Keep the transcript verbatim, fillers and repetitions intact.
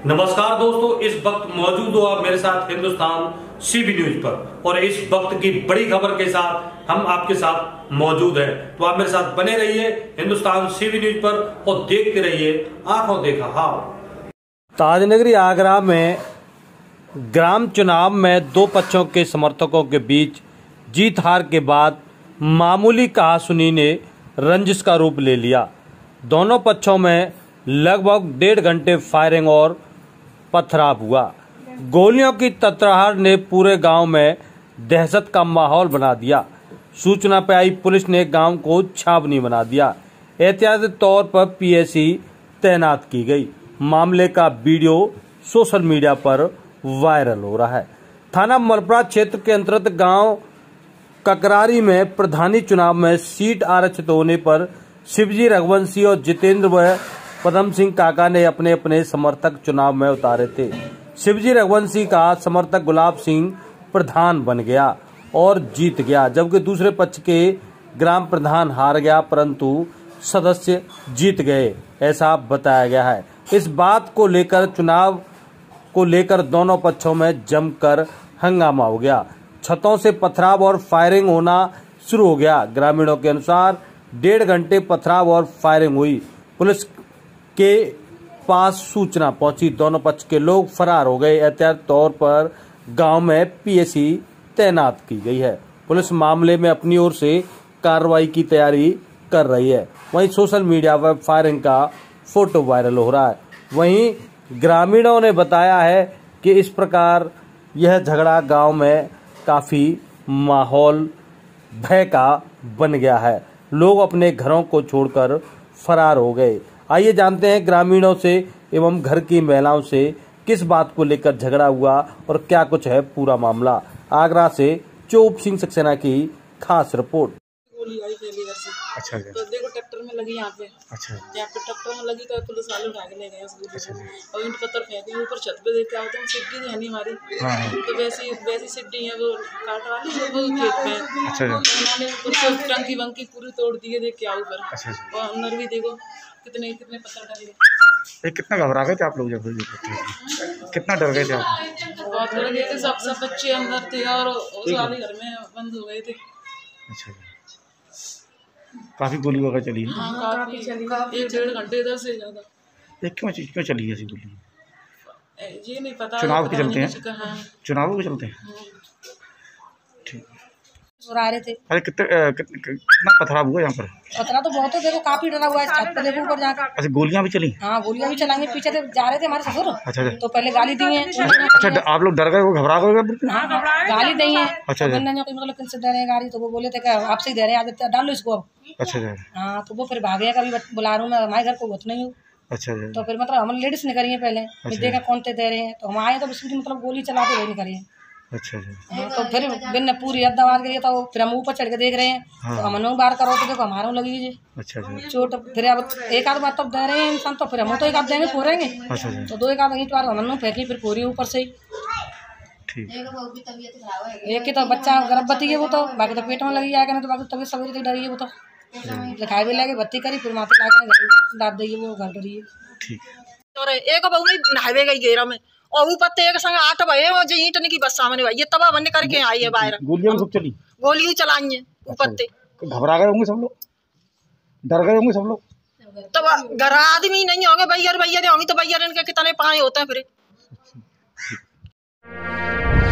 नमस्कार दोस्तों, इस वक्त मौजूद हो आप मेरे साथ हिंदुस्तान सीबी न्यूज पर और इस वक्त की बड़ी खबर के साथ हम आपके साथ मौजूद हैं। तो आप मेरे साथ बने रहिए हिंदुस्तान सीबी न्यूज पर और देखते रहिए आंखों देखा हाल। ताजनगरी आगरा में ग्राम चुनाव में दो पक्षों के समर्थकों के बीच जीत हार के बाद मामूली कहासुनी ने रंजिश का रूप ले लिया। दोनों पक्षों में लगभग डेढ़ घंटे फायरिंग और पथराव हुआ। गोलियों की तड़तड़ाहट ने पूरे गांव में दहशत का माहौल बना दिया। सूचना पर आई पुलिस ने गांव को छावनी बना दिया। एहतियाती तौर पर पीएसी तैनात की गई। मामले का वीडियो सोशल मीडिया पर वायरल हो रहा है। थाना मलपरा क्षेत्र के अंतर्गत गांव ककरारी में प्रधानी चुनाव में सीट आरक्षित होने पर शिवजी रघुवंशी और जितेंद्र व पदम सिंह काका ने अपने अपने समर्थक चुनाव में उतारे थे। शिवजी रघुवंशी का समर्थक गुलाब सिंह प्रधान बन गया और जीत गया, जबकि दूसरे पक्ष के ग्राम प्रधान हार गया परंतु सदस्य जीत गए, ऐसा बताया गया है। इस बात को लेकर चुनाव को लेकर दोनों पक्षों में जमकर हंगामा हो गया। छतों से पथराव और फायरिंग होना शुरू हो गया। ग्रामीणों के अनुसार डेढ़ घंटे पथराव और फायरिंग हुई। पुलिस के पास सूचना पहुंची, दोनों पक्ष के लोग फरार हो गए। एहतियाती तौर पर गांव में पीएसी तैनात की गई है। पुलिस मामले में अपनी ओर से कार्रवाई की तैयारी कर रही है। वहीं सोशल मीडिया पर फायरिंग का फोटो वायरल हो रहा है। वहीं ग्रामीणों ने बताया है कि इस प्रकार यह झगड़ा गांव में काफी माहौल भय का बन गया है। लोग अपने घरों को छोड़कर फरार हो गए। आइए जानते हैं ग्रामीणों से एवं घर की महिलाओं से किस बात को लेकर झगड़ा हुआ और क्या कुछ है पूरा मामला। आगरा से चोप सिंह सक्सेना की खास रिपोर्ट। गोली आई पहली इधर से। अच्छा अच्छा। तो देखो ट्रैक्टर में लगी यहाँ पे। अच्छा। यहाँ पे ट्रैक्टर में लगी तो पुलिस वाले उठा के ले गए उस गोली अच्छा, को। और ईंट पत्थर फेंके ऊपर छत पे देख के आओ तो सिड्डी नहीं हनी हमारी। हाँ हाँ। तो वैसी वैसी सिड्डी है वो काट वाली वो खेत में। अच्छा अच्छा। उन्होंने पूरी टंकी वंकी पूरी तोड़ दी है, देख के आओ ऊपर। अच्छा अच्छा। और अंदर भी देखो कितने कितने पत्थर डले। ये कितना घबरा गए थे आप लोग जब ये कितना डर गए थे आप? बहुत डर गए थे, सब सब बच्चे अंदर थे और उस वाले घर में बंद हो गए थे। अच्छा अच्छा। काफी गोली वगैरह चली है? हाँ काफी चली, एक डेढ़ घंटे इधर से ज्यादा। ये क्यों क्यों चली ऐसी गोली? ये नहीं पता। चुनाव के चलते हैं? हाँ। चुनावों के चलते हैं। ठीक। आ रहे थे। अरे कितने कितना, कितना पथराव हुआ यहाँ पर? पथरा तो बहुत है, देखो काफी डरा हुआ है छत पे, देखो ऊपर जाकर। अच्छा, गोलियां भी चली? हाँ गोलियां भी चलाएंगे। पीछे से जा रहे थे हमारे ससुर। अच्छा अच्छा। तो पहले गाली दी है। अच्छा, आप लोग डर गए, वो घबरा गए? हाँ गाली दी है। अच्छा अच्छा। मतलब किनसे डर है गाड़ी, तो वो बोले थे कि आपसे ही दे रहे हैं, डाल लो इसको अब। अच्छा अच्छा। हाँ तो वो फिर भाग गया, कभी बुला रहा हूँ मैं, हमारे घर को बहुत नहीं हूँ। अच्छा अच्छा। तो फिर मतलब हम लेडीज ने करी है पहले, देखा कौन थे दे रहे हैं, तो हम आए तो उसकी मतलब गोली चलाते हुए नहीं करी है। अच्छा अच्छा। हाँ, तो फिर बिन पूरी हद मार गई, तो फिर हम ऊपर चढ़ के देख रहे हैं। हाँ। तो हम बार करो तो देखो हमारा लगी जी। अच्छा अच्छा। चोट फिर अब एक आध बार तब दे रहे हैं इंसान, तो फिर हम तो एक आध देंगे फोड़ेंगे। अच्छा अच्छा। तो दो एक आध ईंट बार हमने फेंकी, फिर पूरी ऊपर से ही। ठीक। एक की तो बच्चा गर्भवती है वो, तो बाकी तो पेट में लगी जाएगा, तो बाकी तबीयत सवेरे तक डरी है वो। तो दिखाई भी लगे बत्ती करी, फिर माथे लाके डाल दी वो घर डरी है। ठीक। और एक बहु नहावे गई घेरा में और ऊपर ते एक संग आठ भये और जो ईंट की बस सामने भाई ये तबाह बंद करके आई है बाहर। गोलियां सब चली? गोली चलाई है ऊपर ते। घबरा गए होंगे सब लोग, डर गए होंगे सब लोग। तो घर आदमी नहीं होंगे, भैया भैया होंगे तो भैया इनके कितने पाए होते हैं फिर।